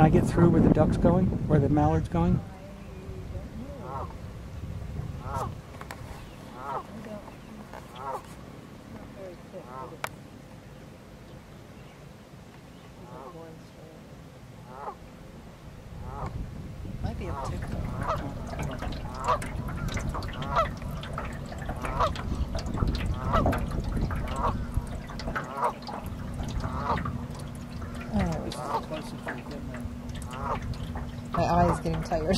I get through where the duck's going, where the mallard's going? Might be able to. My eye is getting tired.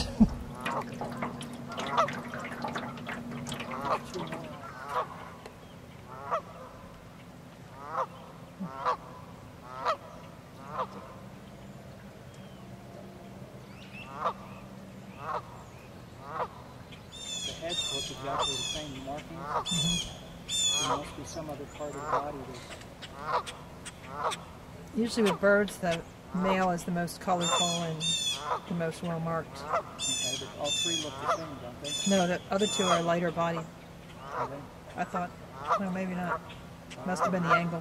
The heads look exactly the same markings. There must be some other part of the body that's... Usually with birds, the male is the most colorful and the most well marked. Okay, but all three look the same, don't they? No, the other two are lighter bodied. Are they? I thought, no, maybe not. Must have been the angle.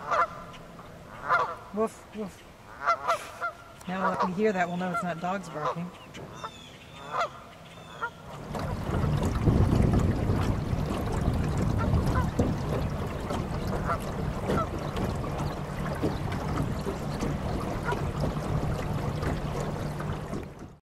Woof, woof. Now if we hear that, we'll know it's not dogs barking.